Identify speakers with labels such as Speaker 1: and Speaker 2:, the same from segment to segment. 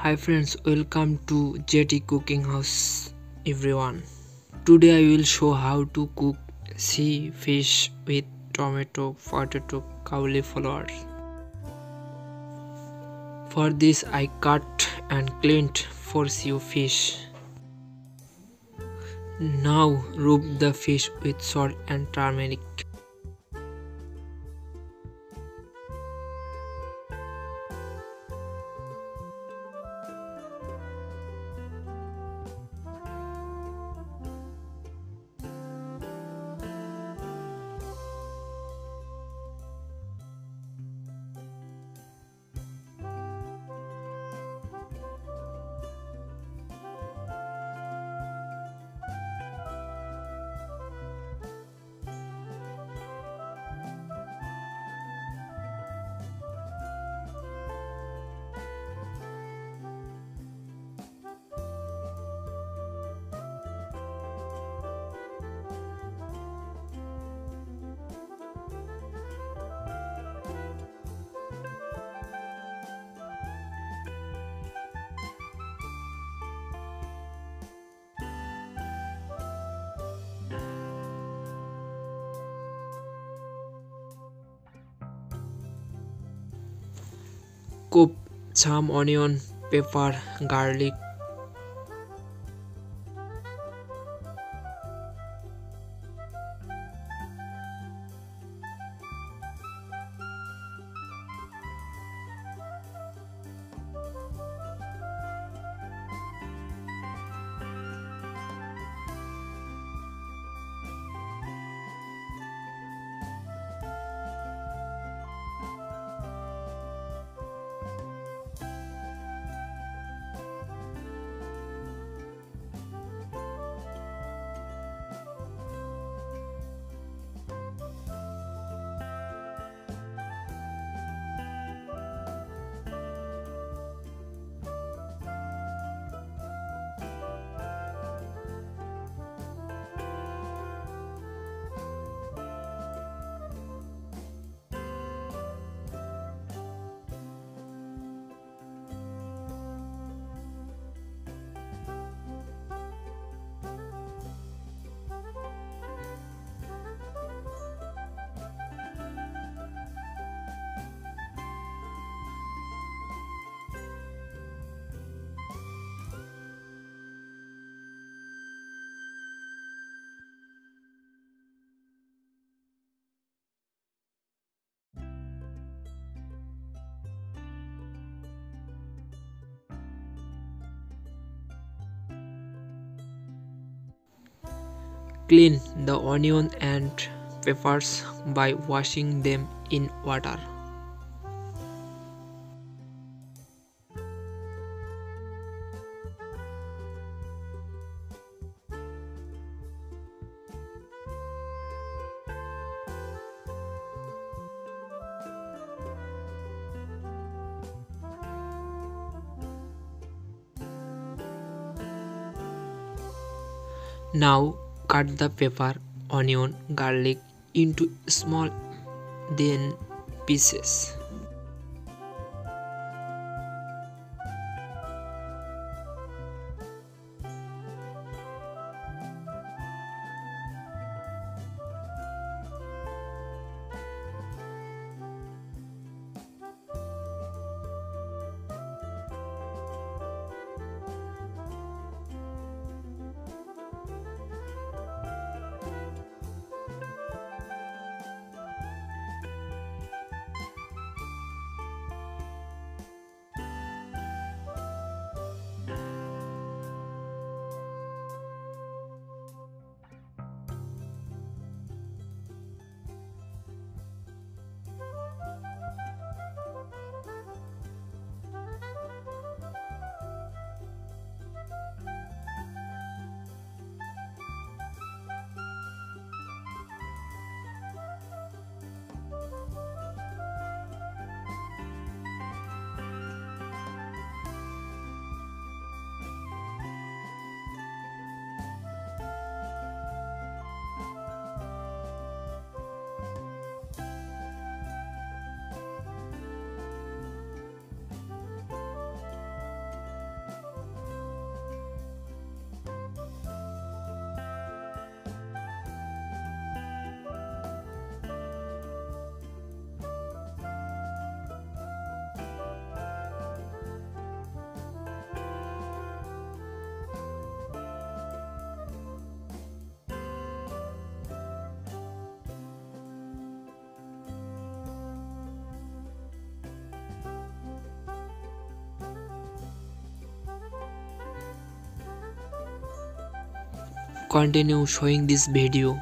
Speaker 1: Hi friends, welcome to JT Cooking House everyone. Today I will show how to cook sea fish with tomato, potato, cauliflower. For this I cut and cleaned 4 sea fish. Now rub the fish with salt and turmeric. Chop some onion, pepper, garlic. Clean the onion and peppers by washing them in water. Now cut the pepper, onion, garlic into small thin pieces. continue showing this video.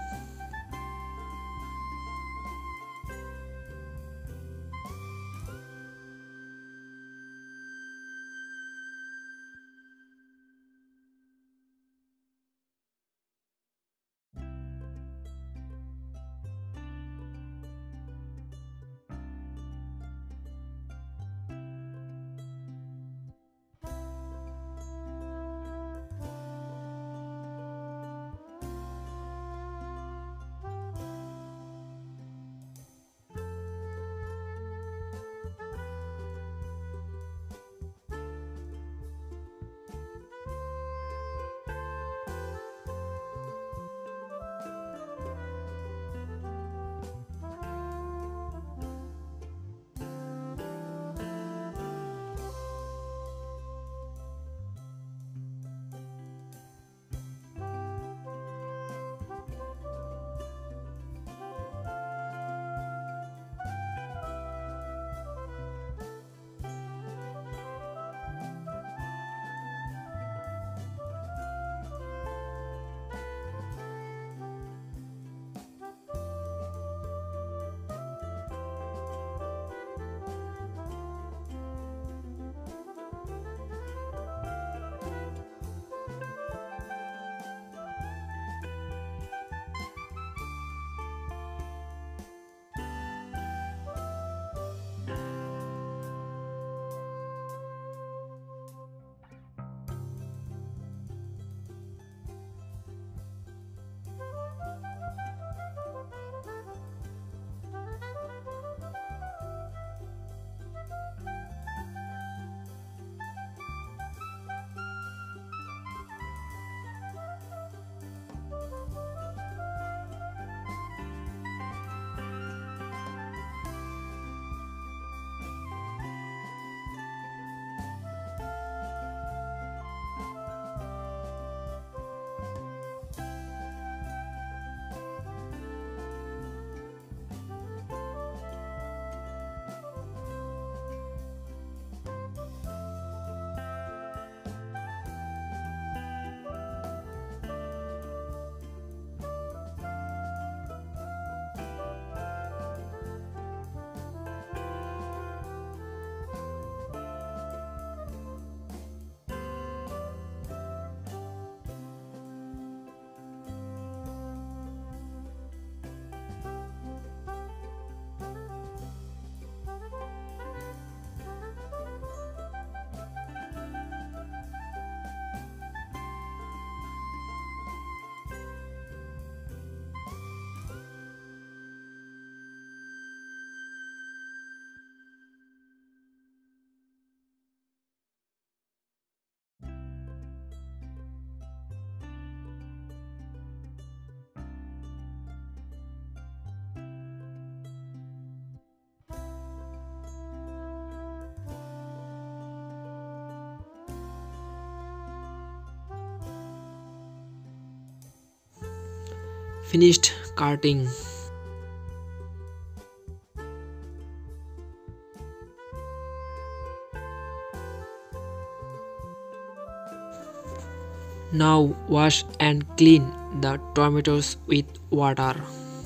Speaker 1: Finished cutting. Now wash and clean the tomatoes with water.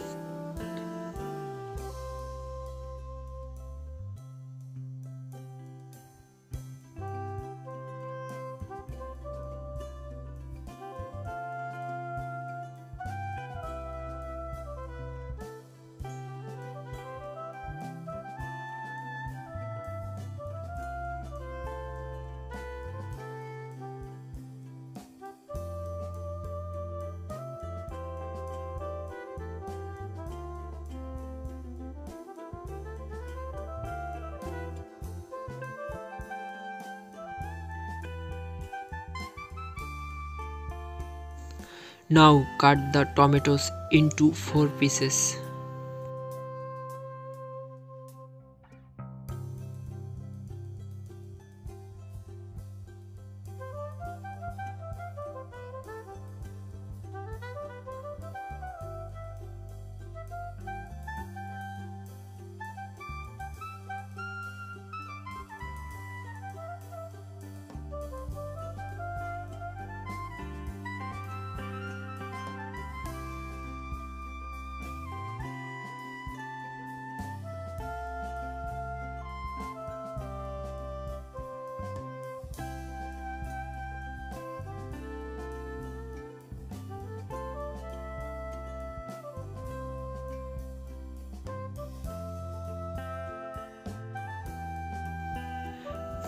Speaker 1: Now cut the tomatoes into 4 pieces.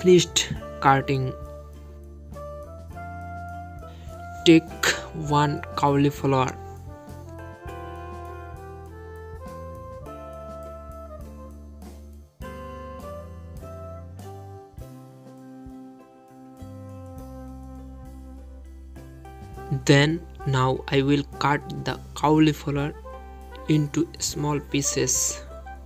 Speaker 1: finished cutting, take one cauliflower. Then now I will cut the cauliflower into small pieces.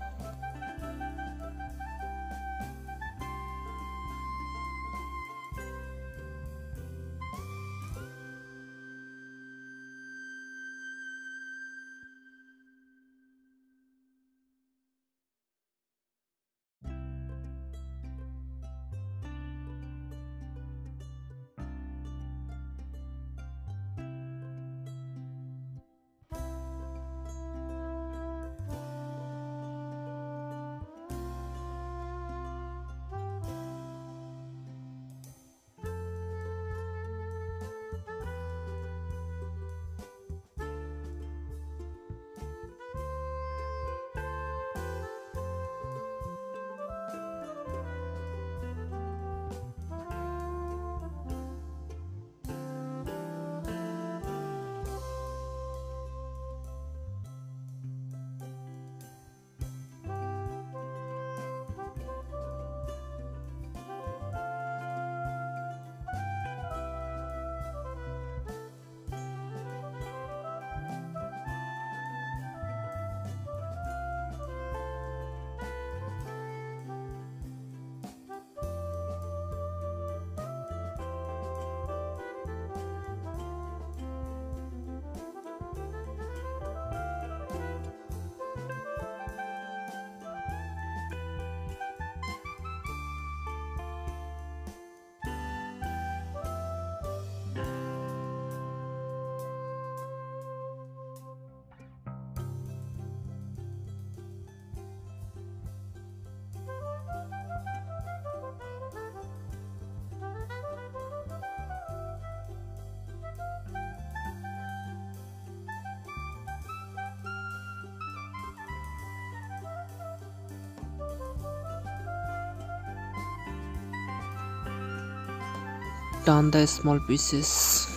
Speaker 1: Turn the small pieces.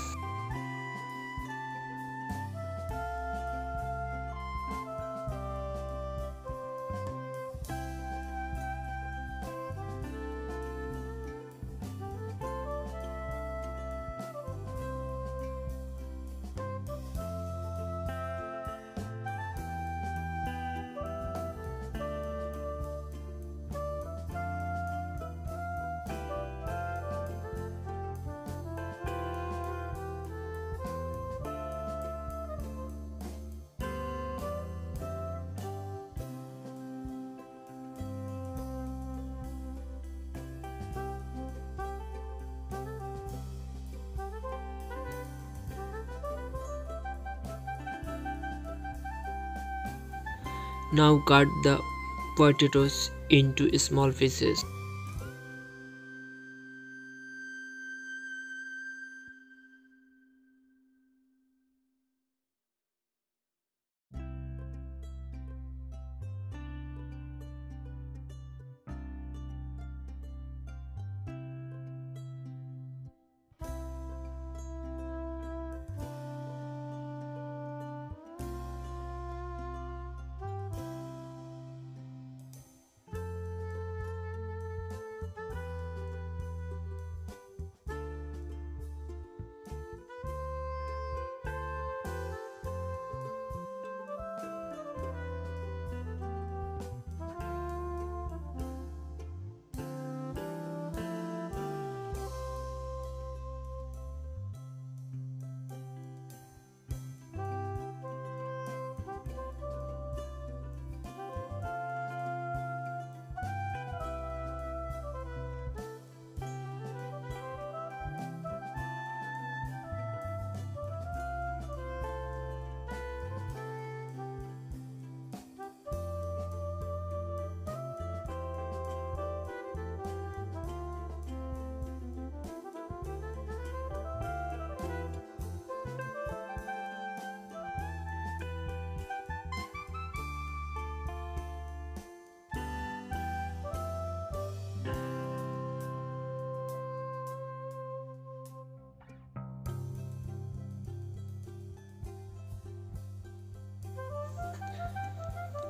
Speaker 1: Now cut the potatoes into small pieces.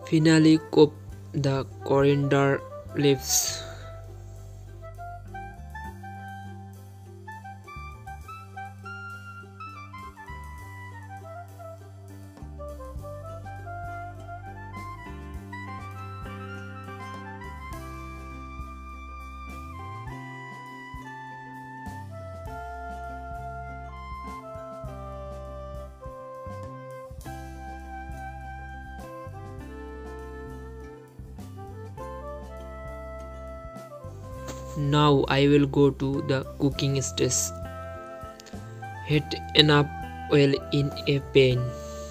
Speaker 1: Finally, cook the coriander leaves. Now I will go to the cooking stage. Heat enough oil in a pan.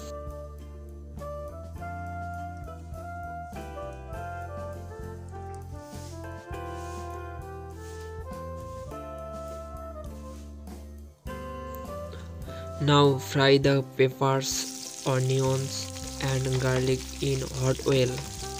Speaker 1: Now fry the peppers, onions and garlic in hot oil.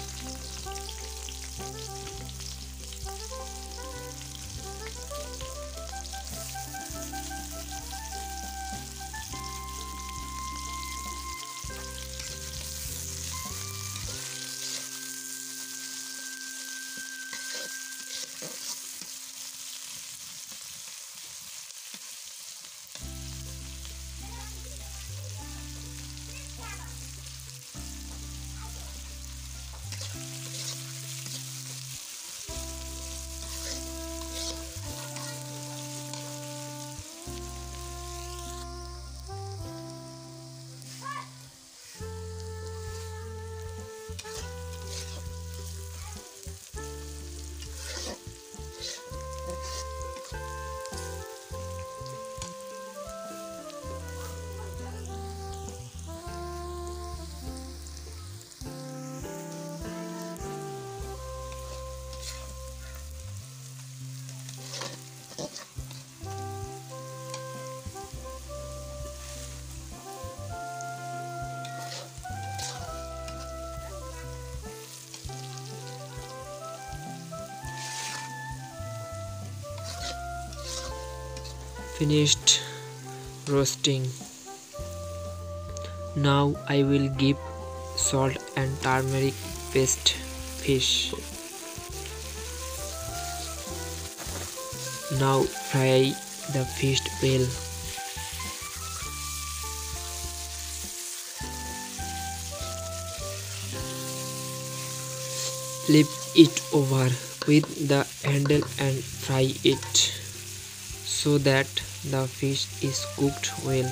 Speaker 1: Finished roasting. Now I will give salt and turmeric paste fish. Now fry the fish well. Flip it over with the handle and fry it so that the fish is cooked well.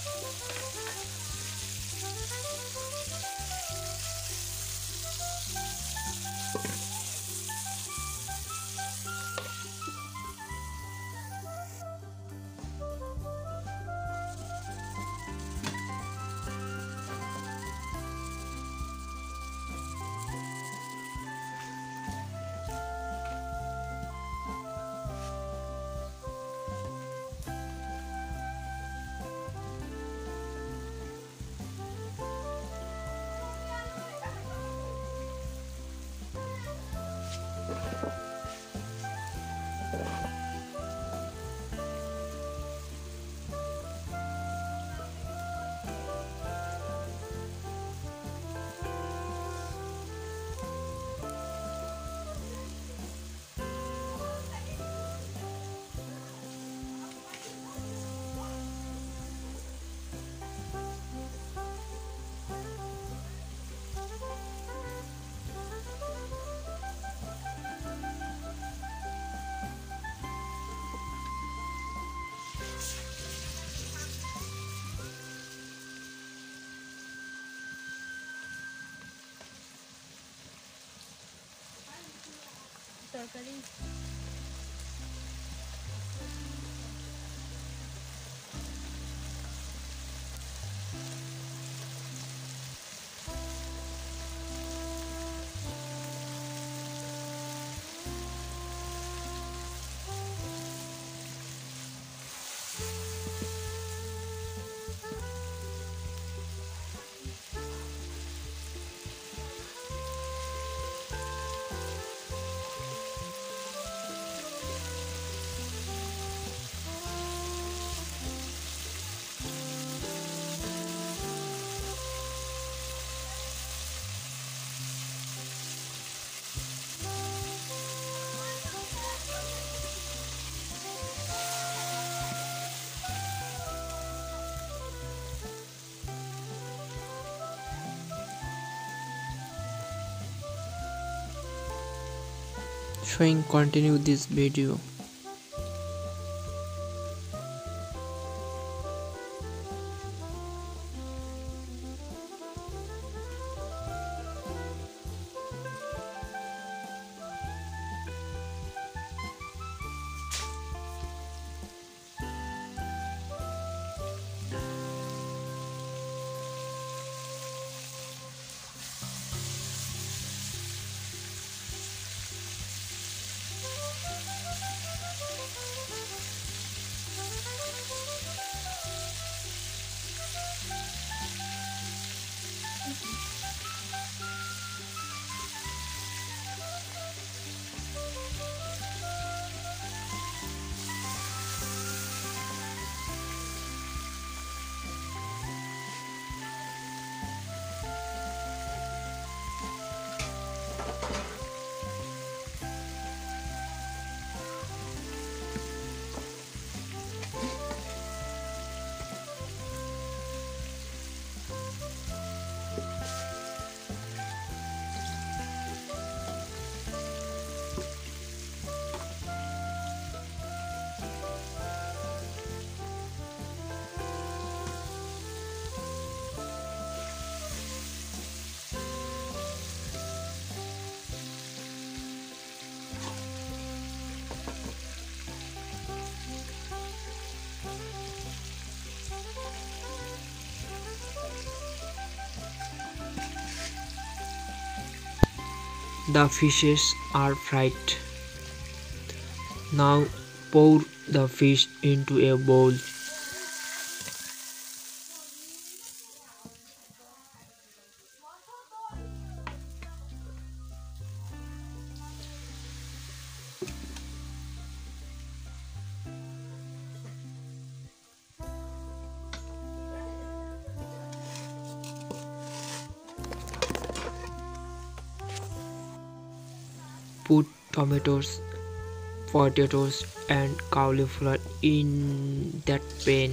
Speaker 2: তরকারি
Speaker 1: showing continue this video. The fishes are fried. Now pour the fish into a bowl. Put tomatoes, potatoes and cauliflower in that pan.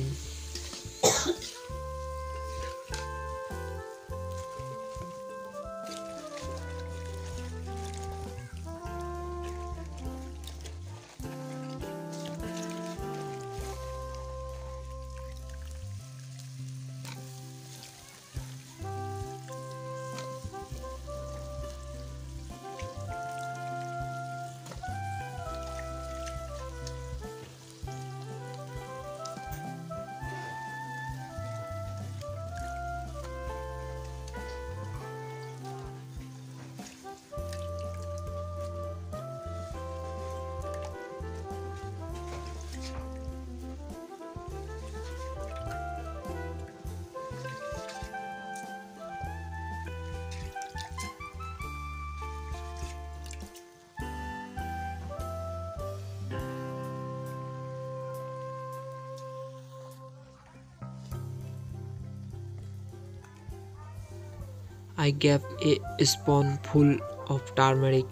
Speaker 1: I gave a spoonful of turmeric.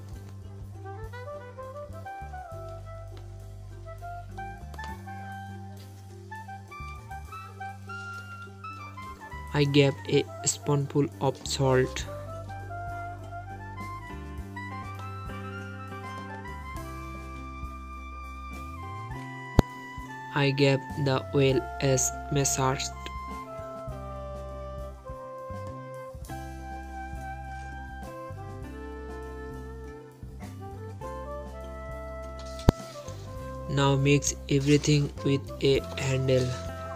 Speaker 1: I gave a spoonful of salt. I gave the oil as massaged. Now mix everything with a handle.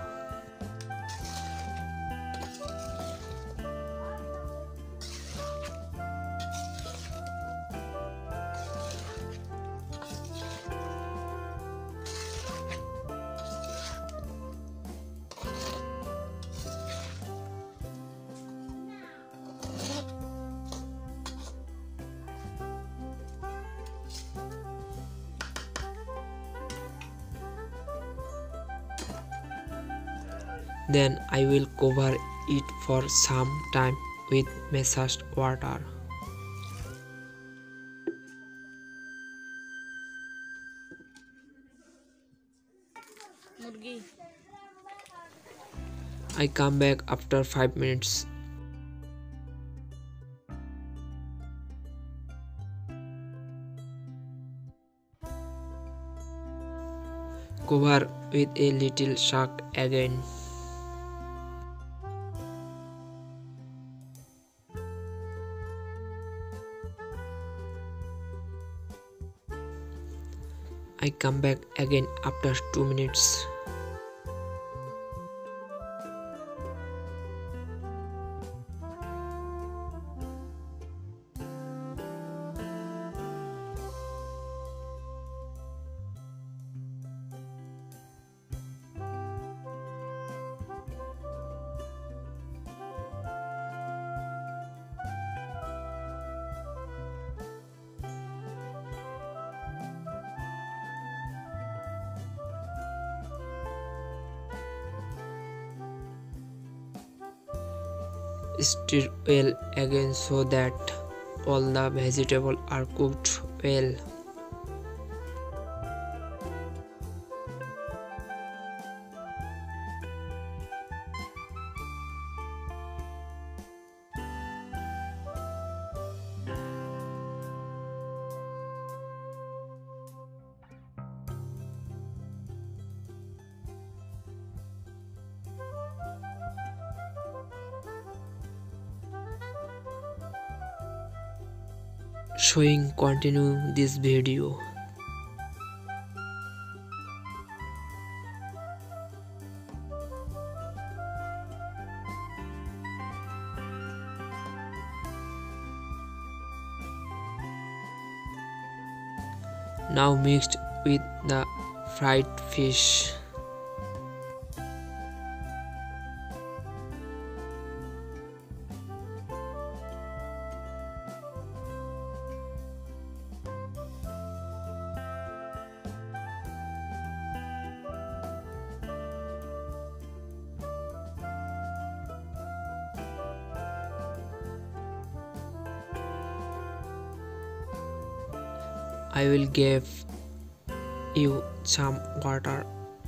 Speaker 1: Then I will cover it for some time with massaged water.
Speaker 2: मुर्गी
Speaker 1: I come back after 5 minutes. Cover with a little salt again. I come back again after 2 minutes. Stir well again so that all the vegetables are cooked well. Showing continue this video. Now mixed with the fried fish. I will give you some water.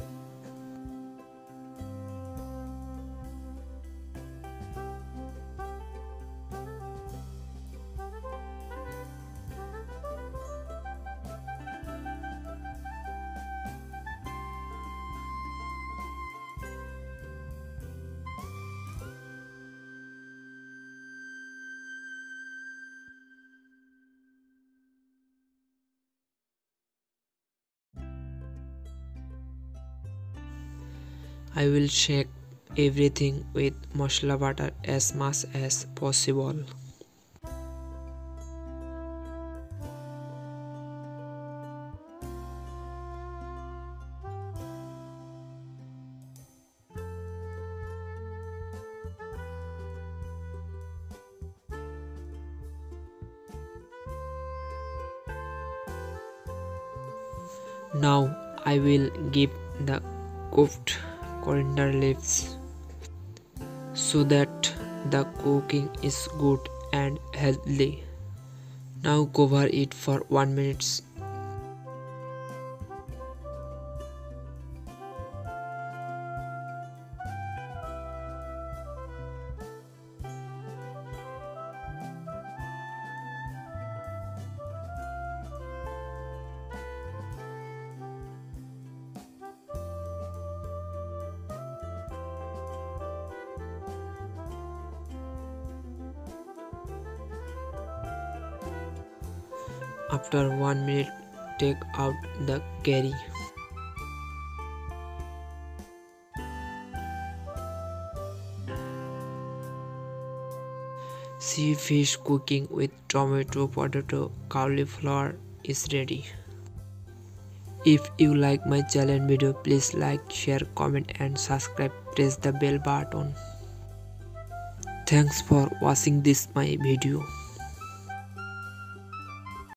Speaker 1: I will shake everything with masala butter as much as possible. Now I will give the cooked coriander leaves so that the cooking is good and healthy. Now cover it for 1 minute. After 1 minute, take out the curry. See fish cooking with tomato, potato, cauliflower is ready. If you like my challenge video, please like, share, comment and subscribe. Press the bell button. Thanks for watching this my video.